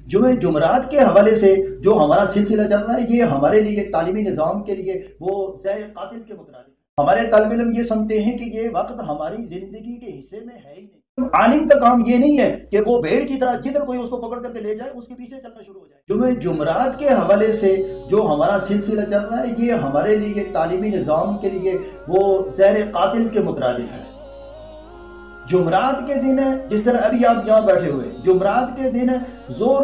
جمعرات کے حوالے سے جو ہمارا سلسلہ چل رہا ہے، یہ ہمارے لیے تعلیمی نظام کے لیے وہ زہر قاتل کے مترادف ہے۔ ہمارے طالب علم یہ سمجھتے ہیں کہ یہ وقت ہماری زندگی کے حصے میں ہے ہی نہیں۔ عالم کا کام یہ نہیں ہے کہ وہ بھیڑ کی طرح جدھر کوئی اس کو پکڑ کر کے لے جائے اس کے پیچھے چلنا شروع ہو جائے۔ جمعرات کے حوالے سے جو ہمارا سلسلہ چل رہا ہے، یہ ہمارے لیے تعلیمی نظام کے لیے وہ زہر قاتل کے مترادف ہے۔ جمعرات کے دن، جس طرح ابھی آپ یہاں بیٹھے ہوئے، جمعرات کے دن زور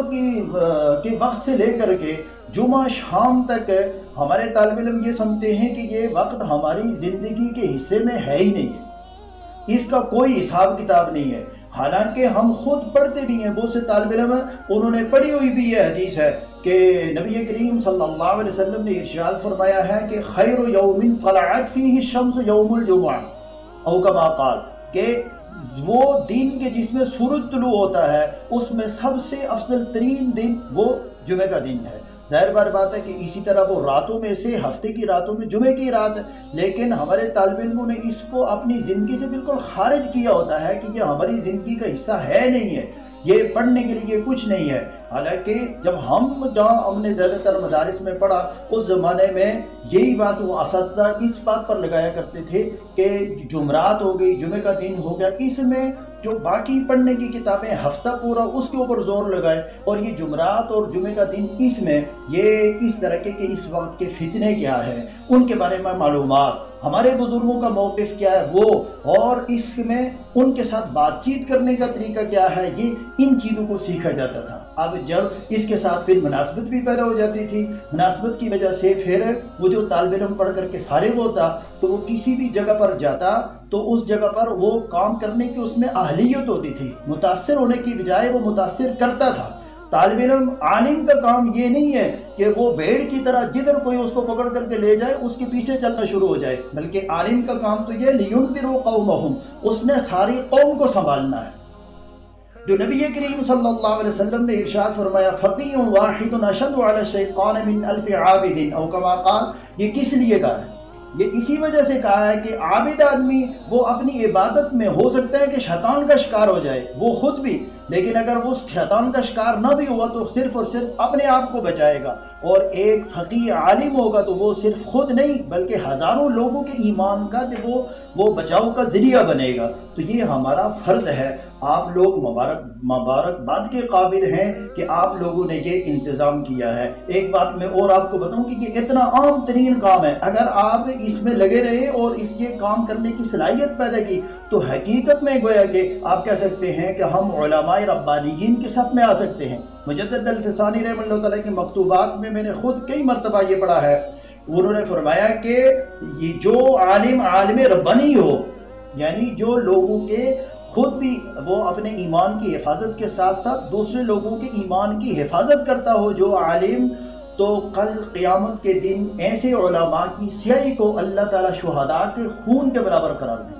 کے وقت سے لے کر کے جمعہ شام تک ہمارے طالب علم یہ سمجھتے ہیں کہ یہ وقت ہماری زندگی کے حصے میں ہے ہی نہیں ہے، اس کا کوئی حساب کتاب نہیں ہے۔ حالانکہ ہم خود پڑھتے بھی ہیں، بہت سے طالب علم انہوں نے پڑھی ہوئی بھی یہ حدیث ہے کہ نبی کریم صلی اللہ علیہ وسلم نے ارشاد فرمایا ہے کہ خیر یوم طلعت فیہ الشمس یوم الجمعہ، او کما قال، کہ وہ دن کے جس میں سورج طلوع ہوتا ہے اس میں سب سے افضل ترین دن وہ جمعہ کا دن ہے۔ ظاہر بات ہے کہ اسی طرح وہ راتوں میں سے ہفتے کی راتوں میں جمعے کی رات ہے، لیکن ہمارے طالب علموں نے اس کو اپنی زندگی سے بالکل خارج کیا ہوتا ہے کہ یہ ہماری زندگی کا حصہ ہے نہیں ہے، یہ پڑھنے کے لیے کچھ نہیں ہے۔ حالانکہ جب جہاں ہم نے زیادہ تر مدارس میں پڑھا اس زمانے میں یہی بات وہ اساتذہ اس بات پر لگایا کرتے تھے کہ جمعرات ہو گئی، جمعہ کا دن ہو گیا، اس میں جو باقی پڑھنے کی کتابیں ہفتہ پورا اس کے اوپر زور لگائیں، اور یہ جمعرات اور جمعہ کا دن اس میں یہ اس طرح کے اس وقت کے فتنے کیا ہیں ان کے بارے میں معلومات، ہمارے بزرگوں کا موقف کیا ہے وہ، اور اس میں ان کے ساتھ بات چیت کرنے کا طریقہ کیا ہے، یہ ان چیزوں کو سیکھا جاتا تھا۔ اب جب اس کے ساتھ پھر مناسبت بھی پیدا ہو جاتی تھی، مناسبت کی وجہ سے پھر وہ جو طالب علم پڑھ کر کے فارغ ہوتا تو وہ کسی بھی جگہ پر جاتا تو اس جگہ پر وہ کام کرنے کی اس میں اہلیت ہوتی تھی، متاثر ہونے کی بجائے وہ متاثر کرتا تھا۔ طالب علم عالم کا کام یہ نہیں ہے کہ وہ بھیڑ کی طرح جدھر کوئی اس کو پکڑ کر کے لے جائے اس کے پیچھے چلنا شروع ہو جائے، بلکہ عالم کا کام تو یہ لِيُنذِرُوا قَوْمَهُمْ، اس نے ساری قوم کو سنبھالنا ہے۔ جو نبی کریم صلی اللہ علیہ وسلم نے ارشاد فرمایا فقیہ واحد اشد علی الشیطان من الف عابد، او کما قال، یہ کس لیے کہا ہے؟ یہ اسی وجہ سے کہا ہے کہ عابد آدمی وہ اپنی عبادت میں ہو سکتا ہے کہ شیطان کا شکار ہو جائے وہ خود بھی، لیکن اگر وہ شیطان کا شکار نہ بھی ہوا تو صرف اور صرف اپنے آپ کو بچائے گا، اور ایک فقیہ عالم ہوگا تو وہ صرف خود نہیں بلکہ ہزاروں لوگوں کے ایمان کا وہ بچاؤ کا ذریعہ بنے گا۔ تو یہ ہمارا فرض ہے، آپ لوگ مبارکباد کے قابل ہیں کہ آپ لوگوں نے یہ انتظام کیا ہے۔ ایک بات میں اور آپ کو بتاؤں کہ یہ اتنا عام ترین کام ہے، اگر آپ اس میں لگے رہے اور یہ کام کرنے کی صلاحیت پیدا کی تو حقیقت میں گویا کہ آپ کہہ سکتے ہیں کہ ہم علماء ربانیین کے صف میں آ سکتے ہیں۔ مجدد الفسانی رحمہ اللہ تعالیٰ کی مکتوبات میں نے خود کئی مرتبہ یہ پڑھا ہے، انہوں نے فرمایا کہ یہ جو عالم ربانی ہو، یعنی جو لوگوں کے خود بھی وہ اپنے ایمان کی حفاظت کے ساتھ ساتھ دوسرے لوگوں کے ایمان کی حفاظت کرتا ہو، جو عالم، تو کل قیامت کے دن ایسے علماء کی سیاہی کو اللہ تعالیٰ شہداء کے خون کے برابر قرار دیں۔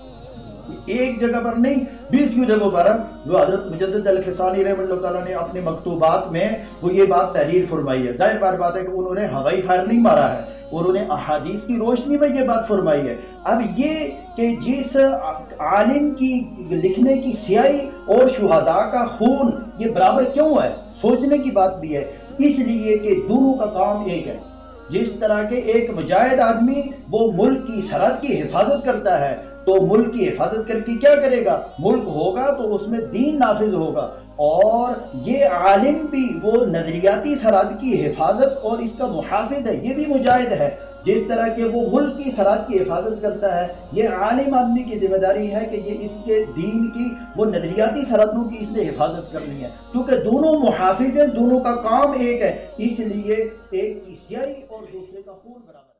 ایک جگہ پر نہیں، 20 جگہوں پر جو حضرت مجدد الفسانی رحمہ اللہ تعالیٰ نے اپنے مکتوبات میں وہ یہ بات تحریر فرمائی ہے۔ ظاہر بات ہے کہ انہوں نے ہوائی فائر نہیں مارا ہے، انہوں نے احادیث کی روشنی میں یہ بات فرمائی ہے۔ اب یہ کہ جس عالم کی لکھنے کی سیاہی اور شہداء کا خون یہ برابر کیوں ہے، سوچنے کی بات بھی ہے، اس لیے کہ دونوں کا کام ایک ہے۔ جس طرح کے ایک مجاہد آدمی وہ ملک کی سرحد کی حفاظت کرتا ہے تو ملک کی حفاظت کر کے کیا کرے گا، ملک ہوگا تو اس میں دین نافذ ہوگا، اور یہ عالم بھی وہ نظریاتی سرحد کی حفاظت اور اس کا محافظ ہے، یہ بھی مجاہد ہے۔ جس طرح کہ وہ ملک کی سرحد کی حفاظت کرتا ہے، یہ عالم آدمی کی ذمہ داری ہے کہ یہ اس کے دین کی وہ نظریاتی سرحدوں کی اس نے حفاظت کرنی ہے، کیونکہ دونوں محافظ ہیں، دونوں کا کام ایک ہے، اس لیے ایک کی سیاہی اور دوسرے کا خون برابر ہے۔